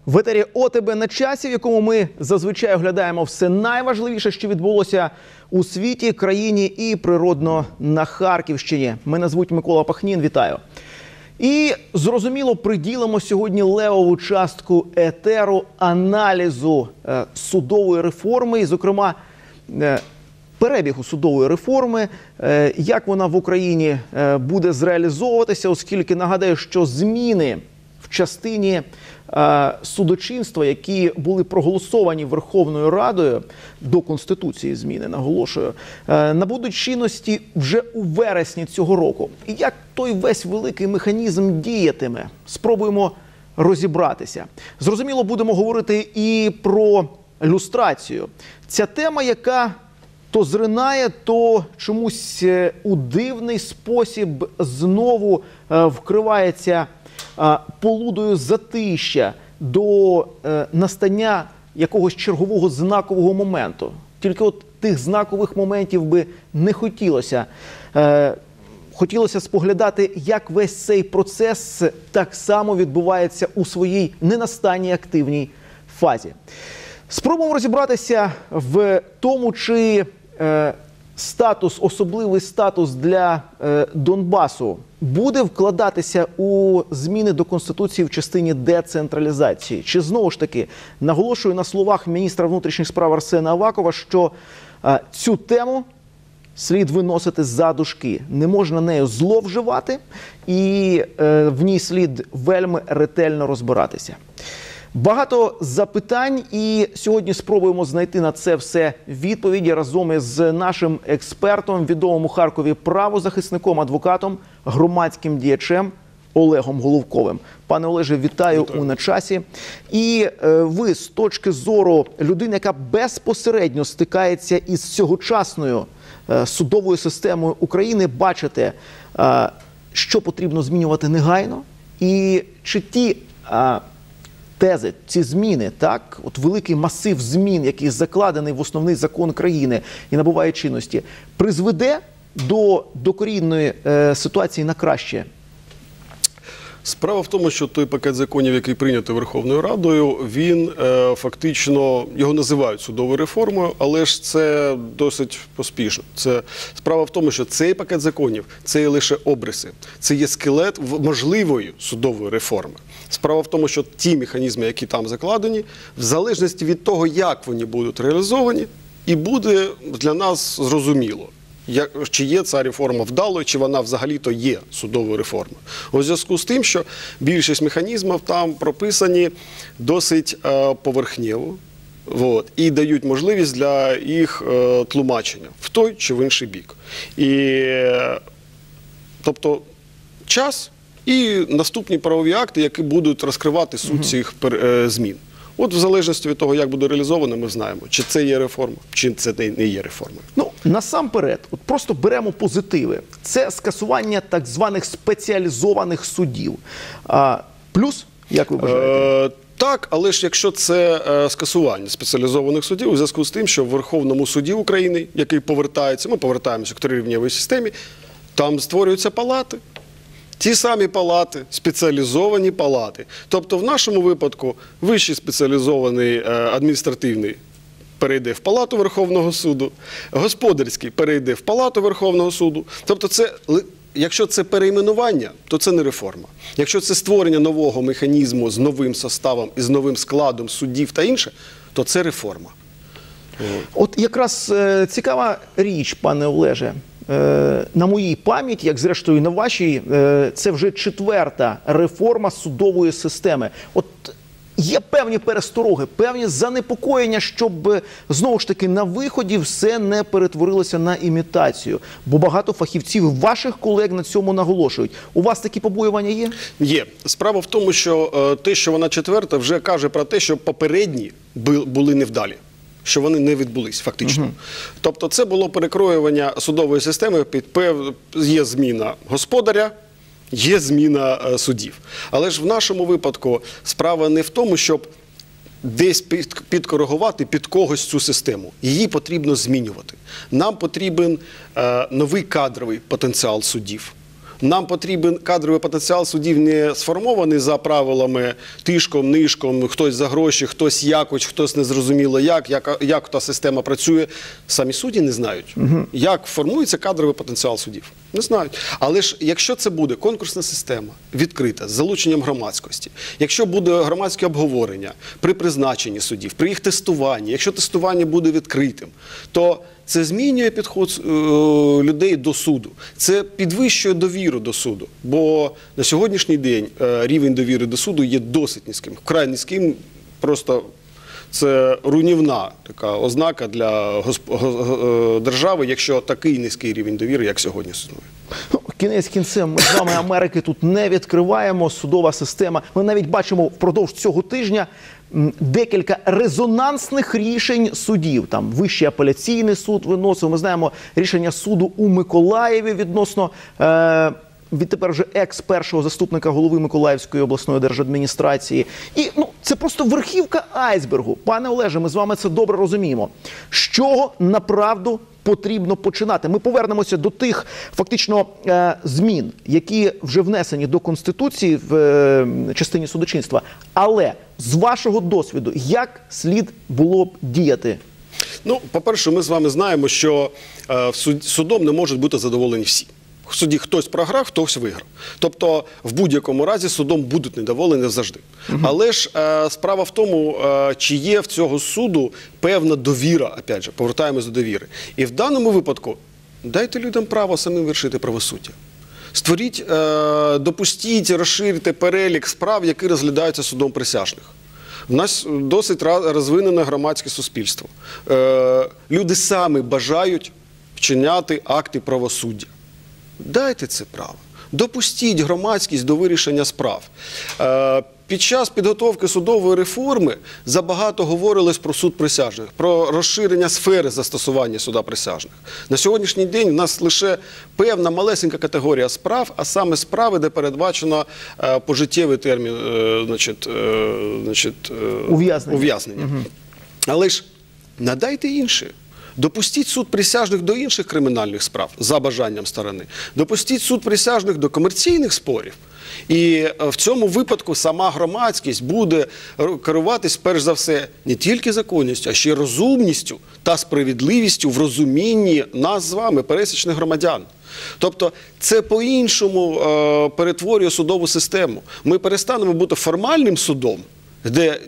В етері ОТБ на часі, в якому ми зазвичай оглядаємо все найважливіше, що відбулося у світі, країні і природно на Харківщині. Мене звуть Микола Пахнін, вітаю. І, зрозуміло, приділимо сьогодні левову частку етеру аналізу судової реформи, і, зокрема, перебігу судової реформи, як вона в Україні буде зреалізовуватися, оскільки, нагадаю, що зміни в частині судочинства, які були проголосовані Верховною Радою до Конституції, зміни, наголошую, набудуть чинності вже у вересні цього року. І як той весь великий механізм діятиме? Спробуємо розібратися. Зрозуміло, будемо говорити і про люстрацію. Ця тема, яка то зринає, то чомусь у дивний спосіб знову вкривається полудою затища до настання якогось чергового знакового моменту. Тільки от тих знакових моментів би не хотілося. Хотілося споглядати, як весь цей процес так само відбувається у своїй ненастанній активній фазі. Спробуємо розібратися в тому, чи особливий статус для Донбасу буде вкладатися у зміни до Конституції в частині децентралізації. Чи знову ж таки, наголошую на словах міністра внутрішніх справ Арсена Авакова, що цю тему слід виносити за дужки. Не можна нею зловживати і в ній слід вельми ретельно розбиратися. Багато запитань, і сьогодні спробуємо знайти на це все відповіді разом із нашим експертом, відомим у Харкові правозахисником, адвокатом, громадським діячем Олегом Головковим. Пане Олеже, вітаю у «На часі». І ви з точки зору людини, яка безпосередньо стикається із сьогочасною судовою системою України, бачите, що потрібно змінювати негайно, і чи ті тези, ці зміни, так, от великий масив змін, який закладений в основний закон країни і набуває чинності, призведе до докорінної ситуації на краще? Справа в тому, що той пакет законів, який прийнятий Верховною Радою, він фактично, його називають судовою реформою, але ж це досить поспішно. Справа в тому, що цей пакет законів – це є лише обриси, це є скелет можливої судової реформи. Справа в тому, що ті механізми, які там закладені, в залежності від того, як вони будуть реалізовані, і буде для нас зрозуміло, чи є ця реформа вдалою, чи вона взагалі-то є судовою реформою. У зв'язку з тим, що більшість механізмів там прописані досить поверхнево, і дають можливість для їх тлумачення в той чи в інший бік. Тобто час і наступні правові акти, які будуть розкривати суть цих змін. От в залежності від того, як буде реалізовано, ми знаємо, чи це є реформа, чи це не є реформою. Ну, насамперед, от просто беремо позитиви. Це скасування так званих спеціалізованих судів. Плюс, як ви вважаєте? Так, але ж якщо це скасування спеціалізованих судів, у зв'язку з тим, що в Верховному суді України, який повертається, ми повертаємося к трирівневій системі, там створюються палати. Ті самі палати, спеціалізовані палати. Тобто в нашому випадку вищий спеціалізований адміністративний перейде в палату Верховного суду, господарський перейде в палату Верховного суду. Тобто якщо це перейменування, то це не реформа. Якщо це створення нового механізму з новим составом і з новим складом суддів та інше, то це реформа. От якраз цікава річ, пане Олеже. На моїй пам'яті, як зрештою на вашій, це вже 4-та реформа судової системи. От є певні перестороги, певні занепокоєння, щоб знову ж таки на виході все не перетворилося на імітацію. Бо багато фахівців, ваших колег на цьому наголошують. У вас такі побоювання є? Є. Справа в тому, що те, що вона 4-та, вже каже про те, що попередні були невдалі. Що вони не відбулись, фактично. Тобто це було перекроювання судової системи, є зміна господаря, є зміна суддів. Але ж в нашому випадку справа не в тому, щоб десь підкоригувати під когось цю систему. Її потрібно змінювати. Нам потрібен новий кадровий потенціал суддів. Нам потрібен кадровий потенціал суддів не сформований за правилами тишком, нишком, хтось за гроші, хтось якось, хтось незрозуміло як та система працює. Самі судді не знають, як формується кадровий потенціал суддів. Не знають. Але ж якщо це буде конкурсна система, відкрита, з залученням громадськості, якщо буде громадське обговорення при призначенні суддів, при їх тестуванні, якщо тестування буде відкритим, то це змінює підход людей до суду. Це підвищує довіру до суду. Бо на сьогоднішній день рівень довіри до суду є досить низьким. Вкрай низьким, просто це руйнівна така ознака для держави, якщо такий низький рівень довіри, як сьогодні існує. Кінець кінцем, ми з вами Америки тут не відкриваємо, судова система. Ми навіть бачимо впродовж цього тижня декілька резонансних рішень судів. Там Вищий апеляційний суд виносив, ми знаємо рішення суду у Миколаєві відносно відтепер вже екс-першого заступника голови Миколаївської обласної держадміністрації. І це просто верхівка айсбергу. Пане Олеже, ми з вами це добре розуміємо. З чого направду потрібно починати? Ми повернемося до тих фактично змін, які вже внесені до Конституції в частині судочинства. Але з вашого досвіду, як слід було б діяти? Ну, по-перше, ми з вами знаємо, що судом не можуть бути задоволені всі. В суді хтось програв, хтось виграв. Тобто, в будь-якому разі судом будуть недоволені завжди. Але ж справа в тому, чи є в цього суду певна довіра, опять же, повертаємось до довіри. І в даному випадку дайте людям право самим вершити правосуддя. Створіть, допустіть, розширити перелік справ, які розглядаються судом присяжних. В нас досить розвинене громадське суспільство. Люди самі бажають вчиняти акти правосуддя. Дайте це право. Допустіть громадськість до вирішення справ. Під час підготовки судової реформи забагато говорилось про суд присяжних, про розширення сфери застосування суда присяжних. На сьогоднішній день в нас лише певна малесенька категорія справ, а саме справи, де передбачено пожиттєвий термін ув'язнення. Але ж надайте інше. Допустіть суд присяжних до інших кримінальних справ за бажанням сторони. Допустіть суд присяжних до комерційних спорів. І в цьому випадку сама громадськість буде керуватись, перш за все, не тільки законністю, а ще й розумністю та справедливістю в розумінні нас з вами, пересічних громадян. Тобто це по-іншому перетворює судову систему. Ми перестанемо бути формальним судом, де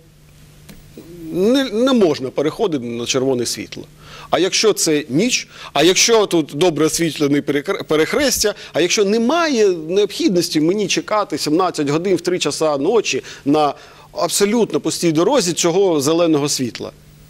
не можна переходити на червоне світло. А якщо це ніч, а якщо тут добре освітлений перехрестя, а якщо немає необхідності мені чекати 17 годин в 3 часа ночі на абсолютно пустій дорозі цього зеленого світла.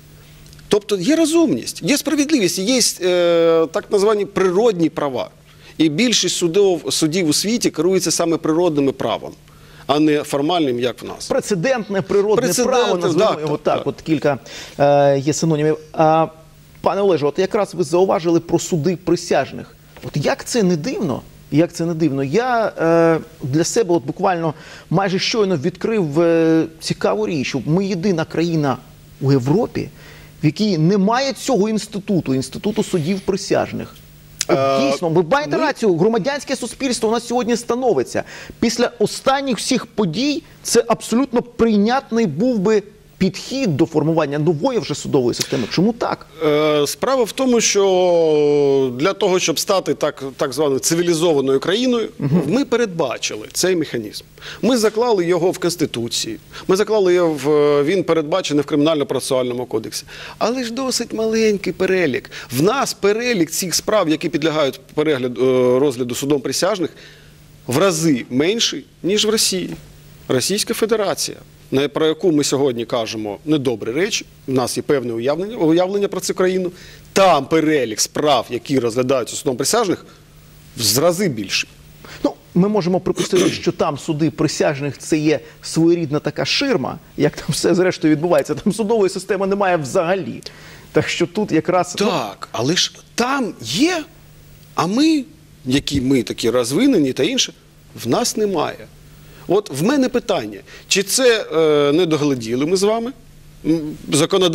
Тобто є розумність, є справедливість, є так звані природні права. І більшість судів у світі керується саме природними правом, а не формальним, як в нас. Прецедентне природне право, назвемо його так. От кілька є синонімів. Пане Олеже, от якраз ви зауважили про суди присяжних. От як це не дивно? Як це не дивно? Я для себе от буквально майже щойно відкрив цікаву річ. Ми єдина країна у Європі, в якій немає цього інституту судів присяжних. От дійсно, ви маєте рацію, громадянське суспільство у нас сьогодні становиться. Після останніх всіх подій це абсолютно прийнятний був би підхід до формування нової вже судової системи. Чому так? Справа в тому, що для того, щоб стати так званою цивілізованою країною, ми передбачили цей механізм. Ми заклали його в Конституції, ми заклали його він передбачений в Кримінально-процесуальному кодексі. Але ж досить маленький перелік. В нас перелік цих справ, які підлягають розгляду судом присяжних, в рази менший, ніж в Росії. Російська Федерація, про яку ми сьогодні кажемо недобрі речі, в нас є певне уявлення про цю країну, там перелік справ, які розглядаються судом присяжних, в рази більший. Ну, ми можемо припустити, що там суди присяжних – це є своєрідна така ширма, як там все зрештою відбувається. Там судової системи немає взагалі. Так що тут якраз... Так, але ж там є, а ми, які ми такі розвинені та інше, в нас немає. От в мене питання, чи це не догледіли ми з вами?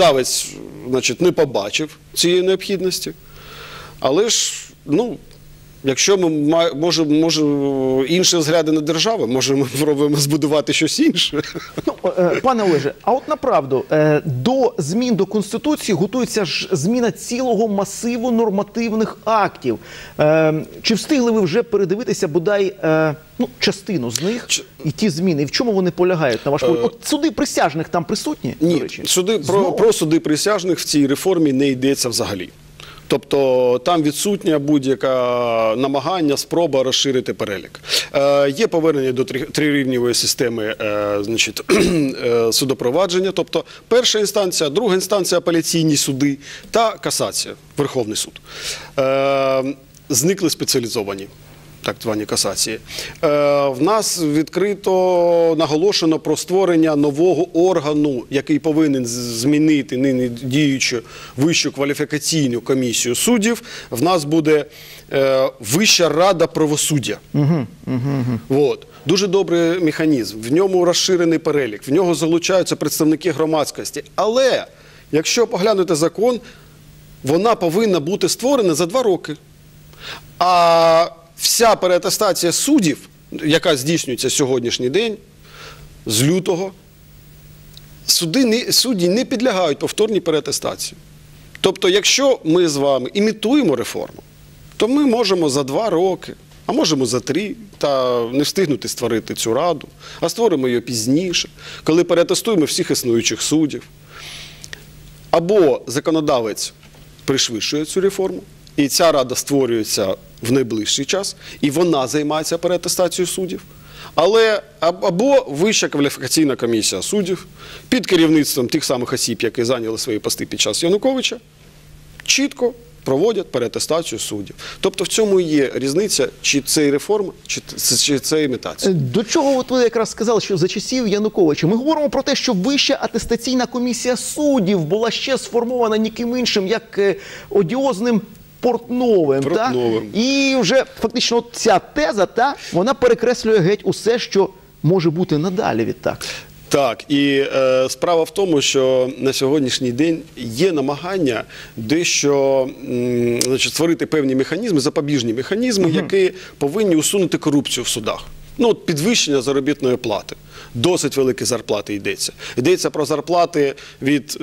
Законодавець, значить, не побачив цієї необхідності. Але ж, Якщо ми може інші взгляди на державу, може ми пробуємо збудувати щось інше. Ну, пане Олеже, а от направду, до змін до Конституції готується ж зміна цілого масиву нормативних актів. Чи встигли ви вже передивитися бодай частину з них і ті зміни? І в чому вони полягають, на ваш погляд? От суди присяжних там присутні, до Ні, речі? про суди присяжних в цій реформі не йдеться взагалі. Тобто там відсутня будь-яка намагання, спроба розширити перелік. Є повернення до трирівневої системи судопровадження, тобто перша інстанція, друга інстанція, апеляційні суди та касація, Верховний суд. Зникли спеціалізовані так звані касації. В нас відкрито наголошено про створення нового органу, який повинен змінити нині діючу Вищу кваліфікаційну комісію суддів. В нас буде Вища рада правосуддя. От. Дуже добрий механізм, в ньому розширений перелік, в нього залучаються представники громадськості. Але, якщо поглянути закон, вона повинна бути створена за 2 роки. А вся переатестація суддів, яка здійснюється сьогоднішній день, з лютого, судді не підлягають повторній переатестації. Тобто, якщо ми з вами імітуємо реформу, то ми можемо за 2 роки, а можемо за 3, та не встигнути створити цю раду, а створимо її пізніше, коли переатестуємо всіх існуючих суддів. Або законодавець пришвидшує цю реформу, і ця рада створюється в найближчий час, і вона займається переатестацією суддів. Або Вища кваліфікаційна комісія суддів під керівництвом тих самих осіб, які зайняли свої пости під час Януковича, чітко проводять переатестацію суддів. Тобто в цьому і є різниця, чи це реформа, чи це імітація. До чого от ви якраз сказали, що за часів Януковича? Ми говоримо про те, що Вища атестаційна комісія суддів була ще сформована ніким іншим, як одіозним Портновим. І вже фактично ця теза, вона перекреслює геть усе, що може бути надалі відтак. Так, і справа в тому, що на сьогоднішній день є намагання дещо створити певні механізми, запобіжні механізми, які повинні усунути корупцію в судах. Ну, от підвищення заробітної плати. Досить великі зарплати йдеться. Йдеться про зарплати від,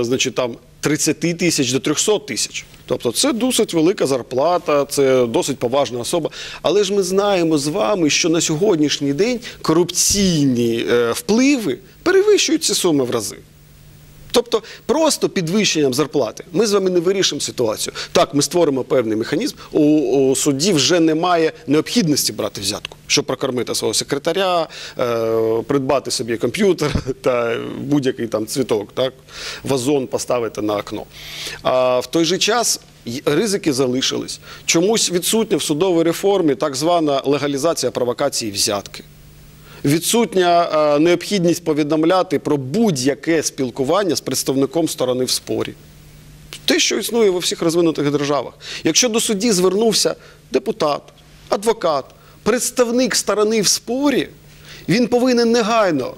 30 тисяч до 300 тисяч. Тобто це досить велика зарплата, це досить поважна особа. Але ж ми знаємо з вами, що на сьогоднішній день корупційні впливи перевищують ці суми в рази. Тобто просто підвищенням зарплати ми з вами не вирішимо ситуацію. Так, ми створимо певний механізм, у судді вже немає необхідності брати взятку, щоб прокормити свого секретаря, придбати собі комп'ютер та будь-який там цвіток, так, вазон поставити на окно. А в той же час ризики залишились. Чомусь відсутня в судовій реформі так звана легалізація провокації взятки. Відсутня необхідність повідомляти про будь-яке спілкування з представником сторони в спорі. Те, що існує во всіх розвинутих державах. Якщо до судді звернувся депутат, адвокат, представник сторони в спорі, він повинен негайно.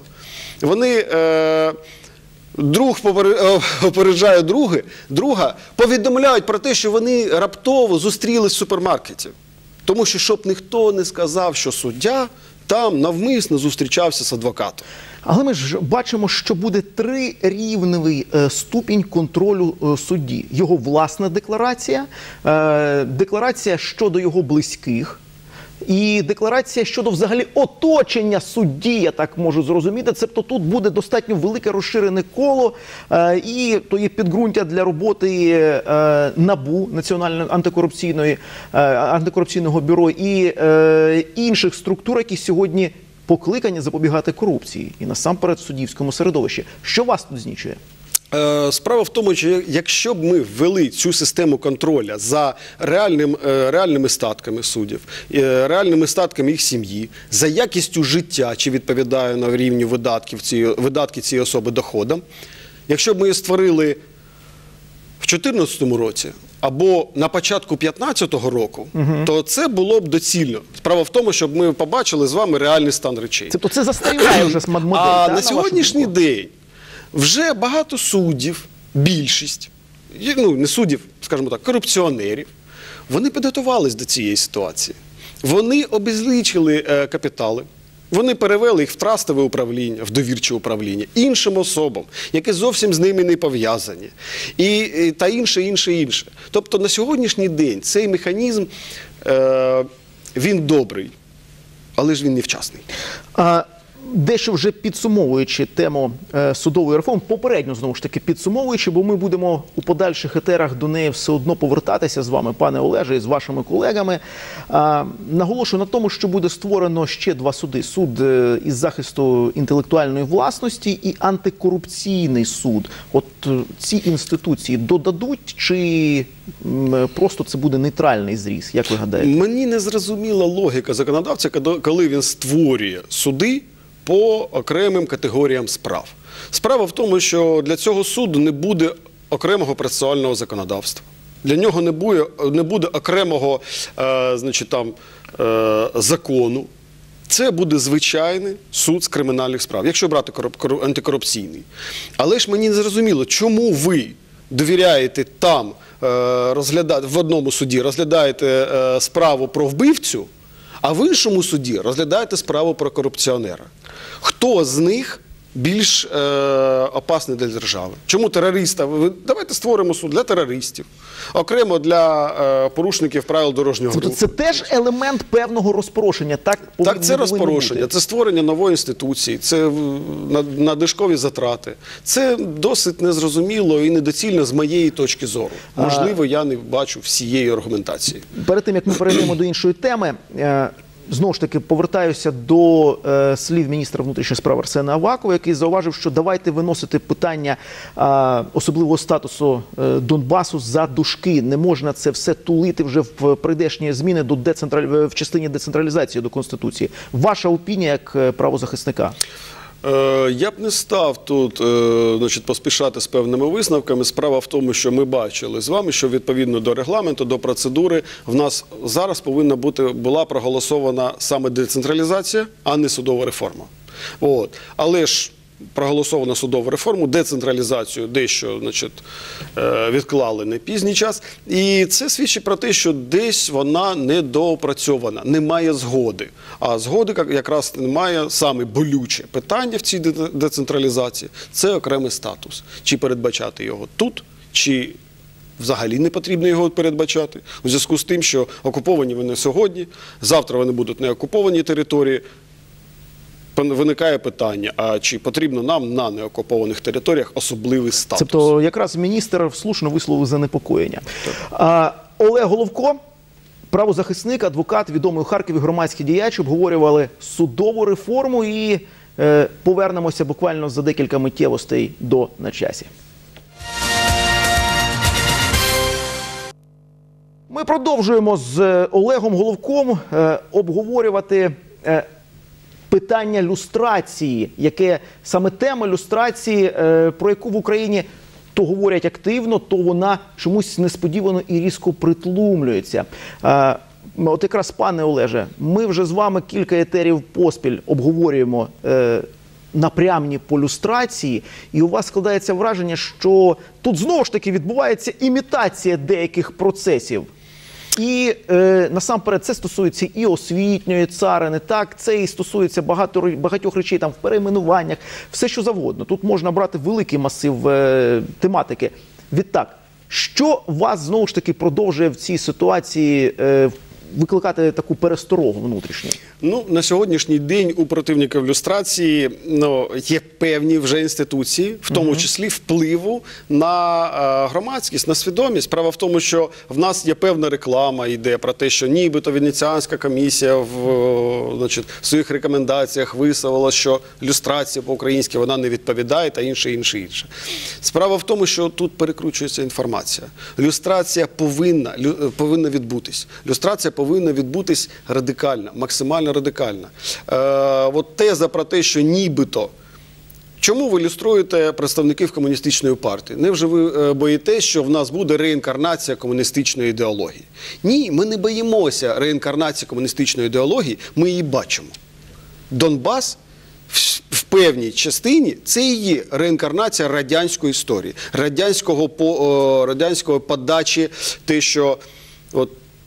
Друг попереджає друга, повідомляють про те, що вони раптово зустрілись в супермаркеті. Тому що, щоб ніхто не сказав, що суддя там навмисно зустрічався з адвокатом. Але ми ж бачимо, що буде 3-рівневий ступінь контролю судді. Його власна декларація, декларація щодо його близьких, і декларація щодо взагалі оточення судді, я так можу зрозуміти. Тобто тут буде достатньо велике розширене коло, і то є підґрунтя для роботи НАБУ, Національного антикорупційного бюро, і інших структур, які сьогодні покликані запобігати корупції, і насамперед в суддівському середовищі. Що вас тут знічує? Справа в тому, що якщо б ми ввели цю систему контролю за реальними статками суддів, реальними статками їх сім'ї, за якістю життя, чи відповідає на рівні видатки цієї особи доходам, якщо б ми її створили в 2014 році або на початку 2015 року, то це було б доцільно. Справа в тому, щоб ми побачили з вами реальний стан речей. Тобто це застаріває вже модель. А на сьогоднішній день вже багато суддів, більшість, не суддів, скажімо так, корупціонерів, Вони підготувались до цієї ситуації. Вони обезличили капітали. Вони перевели їх в трастове управління, в довірче управління іншим особам, які зовсім з ними не пов'язані. Та інше. Тобто на сьогоднішній день цей механізм, він добрий, але ж він невчасний. Дещо вже підсумовуючи тему судової реформи, попередньо, знову ж таки, підсумовуючи, бо ми будемо у подальших етерах до неї все одно повертатися з вами, пане Олеже, і з вашими колегами. Наголошую на тому, що буде створено ще два суди. Суд із захисту інтелектуальної власності і антикорупційний суд. От ці інституції додадуть чи просто це буде нейтральний зріз? Як ви гадаєте? Мені не зрозуміла логіка законодавця, коли він створює суди по окремим категоріям справ. Справа в тому, що для цього суду не буде окремого процесуального законодавства. Для нього не буде окремого закону. Це буде звичайний суд з кримінальних справ, якщо брати антикорупційний. Але ж мені не зрозуміло, чому ви довіряєте там в одному суді розглядаєте справу про вбивцю, а в іншому суді розглядаєте справу про корупціонера. Хто з них більш опасний для держави? Чому терориста? Давайте створимо суд для терористів, окремо для порушників правил дорожнього руху. Тобто це теж елемент певного розпорошення, так? Так, це розпорошення, це створення нової інституції, це надлишкові затрати. Це досить незрозуміло і недоцільно з моєї точки зору. Можливо, я не бачу всієї аргументації. Перед тим, як ми перейдемо до іншої теми, знову ж таки, повертаюся до слів міністра внутрішніх справ Арсена Авакова, який зауважив, що давайте виносити питання особливого статусу Донбасу за дужки. Не можна це все тулити вже в прийдешні зміни в частині децентралізації до Конституції. Ваша опінія як правозахисника? Я б не став тут поспішати з певними висновками. Справа в тому, що ми бачили з вами, що відповідно до регламенту, до процедури, в нас зараз була проголосована саме децентралізація, а не судова реформа. Але ж проголосовано судову реформу, децентралізацію дещо відклали на пізній час. І це свідчить про те, що десь вона недоопрацьована, немає згоди. А згоди якраз немає, саме болюче питання в цій децентралізації – це окремий статус. Чи передбачати його тут, чи взагалі не потрібно його передбачати. У зв'язку з тим, що окуповані вони сьогодні, завтра вони будуть не окуповані території. Виникає питання, а чи потрібно нам на неокупованих територіях особливий статус? Тобто якраз міністр слушно висловив занепокоєння. Олег Головко, правозахисник, адвокат, відомий у Харкові громадський діяч, обговорювали судову реформу і повернемося буквально за декілька миттєвостей до «На часі». Ми продовжуємо з Олегом Головком обговорювати питання люстрації, яке саме тема люстрації, про яку в Україні то говорять активно, то вона чомусь несподівано і різко притлумлюється. От якраз, пане Олеже, ми вже з вами кілька етерів поспіль обговорюємо напрямні по люстрації, і у вас складається враження, що тут знову ж таки відбувається імітація деяких процесів. І насамперед це стосується і освітньої царини, так, це і стосується багатьох речей там в перейменуваннях, все що завгодно. Тут можна брати великий масив тематики. Відтак, що вас знову ж таки продовжує в цій ситуації викликати таку пересторогу внутрішню? На сьогоднішній день у противників люстрації є певні вже інституції, в тому числі впливу на громадськість, на свідомість. Справа в тому, що в нас є певна реклама, йде про те, що нібито Венеціанська комісія в своїх рекомендаціях висловила, що люстрація по-українськи вона не відповідає та інше. Справа в тому, що тут перекручується інформація. Люстрація повинна відбутись. Люстрація повинна відбутись радикально, максимально радикально. От теза про те, що нібито. Чому ви люструєте представників комуністичної партії? Невже ви боїтесь, що в нас буде реінкарнація комуністичної ідеології? Ні, ми не боїмося реінкарнації комуністичної ідеології, ми її бачимо. Донбас в певній частині це і є реінкарнація радянської історії, радянської подачі, те, що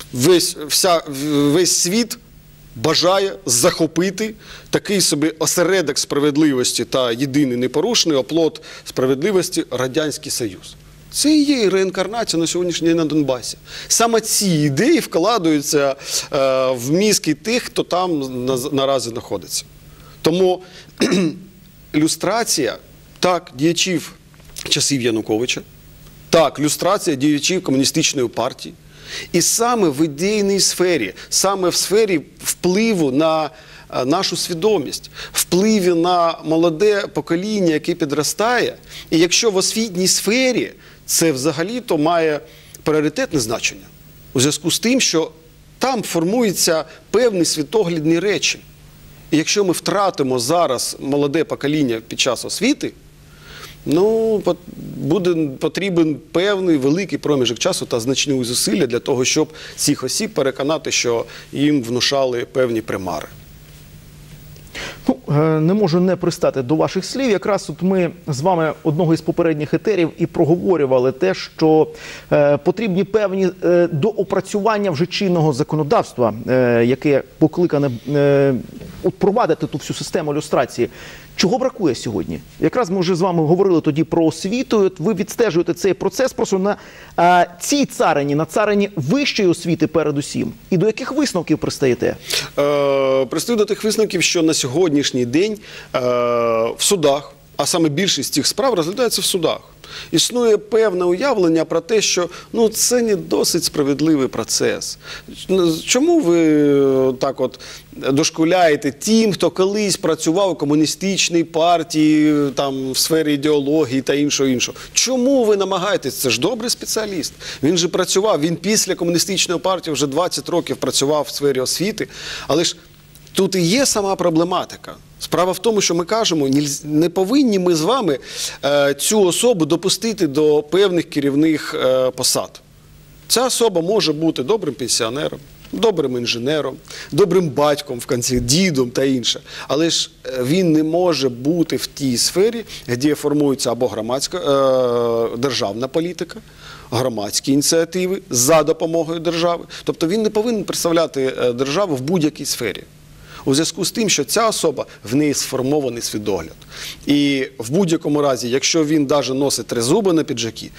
весь світ бажає захопити такий собі осередок справедливості та єдиний непорушний оплот справедливості – Радянський Союз. Це і є реінкарнація на сьогоднішній день на Донбасі. Саме ці ідеї вкладаються в мізки тих, хто там наразі знаходиться. Тому люстрація, так, діячів часів Януковича, так, люстрація діячів комуністичної партії. І саме в ідейній сфері, саме в сфері впливу на нашу свідомість, впливі на молоде покоління, яке підростає. І якщо в освітній сфері це взагалі-то має пріоритетне значення. У зв'язку з тим, що там формуються певні світоглядні речі. І якщо ми втратимо зараз молоде покоління під час освіти, ну, буде потрібен певний великий проміжок часу та значні зусилля для того, щоб цих осіб переконати, що їм внушали певні примари. Ну, не можу не пристати до ваших слів. Якраз от ми з вами одного із попередніх етерів і проговорювали те, що потрібні певні доопрацювання вже чинного законодавства, яке покликане впровадити ту всю систему люстрації. Чого бракує сьогодні? Якраз ми вже з вами говорили тоді про освіту. Ви відстежуєте цей процес просто на цій царині, на царині вищої освіти передусім. І до яких висновків пристаєте? Пристаю до тих висновків, що на сьогоднішній день в судах, а саме більшість цих справ розглядається в судах. Існує певне уявлення про те, що це не досить справедливий процес. Чому ви так от дошкуляєте тим, хто колись працював у комуністичній партії, там, в сфері ідеології та іншого? Чому ви намагаєтесь? Це ж добрий спеціаліст. Він же працював, він після комуністичної партії вже 20 років працював в сфері освіти. Але ж тут і є сама проблематика. Справа в тому, що ми кажемо, не повинні ми з вами цю особу допустити до певних керівних посад. Ця особа може бути добрим пенсіонером, добрим інженером, добрим батьком, в кінці, дідом та інше. Але ж він не може бути в тій сфері, де формується або громадська державна політика, громадські ініціативи за допомогою держави. Тобто він не повинен представляти державу в будь-якій сфері. У зв'язку з тим, що ця особа, в неї сформований світогляд. І в будь-якому разі, якщо він навіть носить тризуби на піджаці,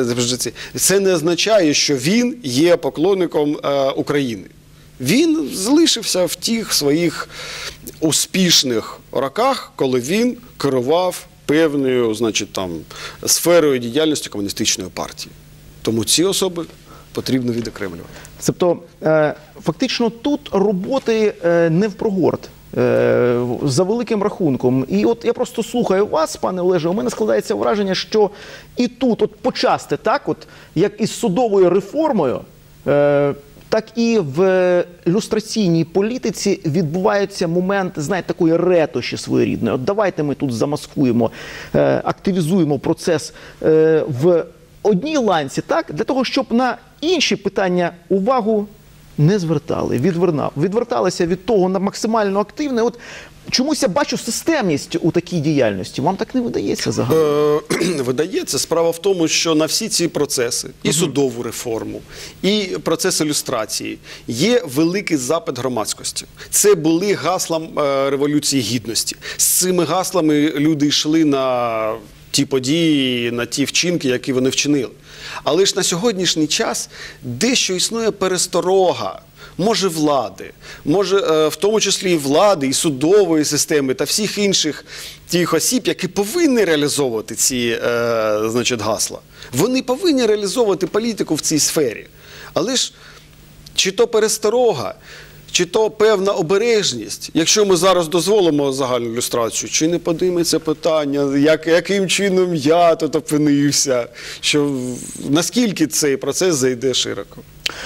це не означає, що він є поклонником України. Він залишився в тих своїх успішних роках, коли він керував певною, сферою діяльності комуністичної партії. Тому ці особи потрібно відокремлювати. Тобто, фактично тут роботи не впрогорт, за великим рахунком. І от я просто слухаю вас, пане Олеже, у мене складається враження, що і тут, от почасти, так, от, як із судовою реформою, так і в люстраційній політиці відбувається момент, знаєте, такої ретуші своєрідної. От давайте ми тут замаскуємо, активізуємо процес в одній ланці, так, для того, щоб на інші питання увагу не звертали, відверталися від того на максимально активне. От чомусь я бачу системність у такій діяльності. Вам так не видається загалом? Видається. Справа в тому, що на всі ці процеси, і судову реформу, і процес ілюстрації, є великий запит громадськості. Це були гасла Революції Гідності. З цими гаслами люди йшли на ті події, на ті вчинки, які вони вчинили. Але ж на сьогоднішній час дещо існує пересторога, може влади, може в тому числі і влади, і судової системи, та всіх інших тих осіб, які повинні реалізовувати ці гасла. Вони повинні реалізовувати політику в цій сфері. Але ж чи то пересторога, чи то певна обережність, якщо ми зараз дозволимо загальну люстрацію, чи не підійметься питання, яким чином я тут опинився, що наскільки цей процес зайде широко?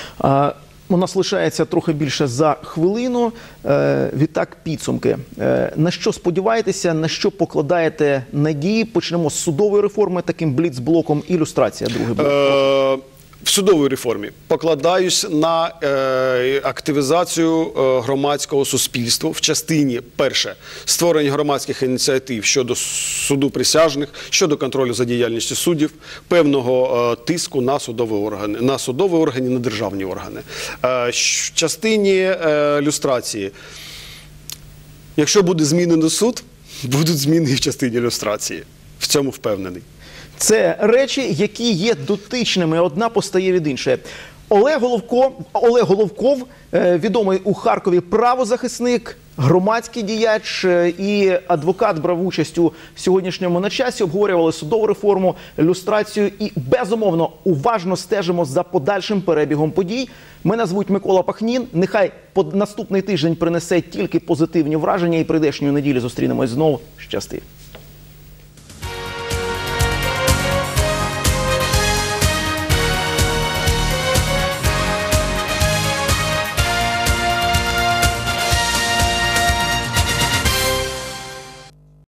У нас лишається трохи більше за хвилину. Відтак, підсумки. На що сподіваєтеся, на що покладаєте надії? Почнемо з судової реформи, таким бліцблоком, ілюстрація, другий блок. в судовій реформі покладаюсь на активізацію громадського суспільства в частині, перше, створення громадських ініціатив щодо суду присяжних, щодо контролю за діяльністю суддів, певного тиску на судові органи, на державні органи. В частині люстрації, якщо буде змінено суд, будуть зміни і в частині люстрації. В цьому впевнений. Це речі, які є дотичними, одна постає від іншої. Олег Головков, відомий у Харкові правозахисник, громадський діяч і адвокат, брав участь у сьогоднішньому «На часі», обговорювали судову реформу, люстрацію і, безумовно, уважно стежимо за подальшим перебігом подій. Мене звуть Микола Пахнін. Нехай наступний тиждень принесе тільки позитивні враження і прийдешньої неділі зустрінемось знову. Щасти!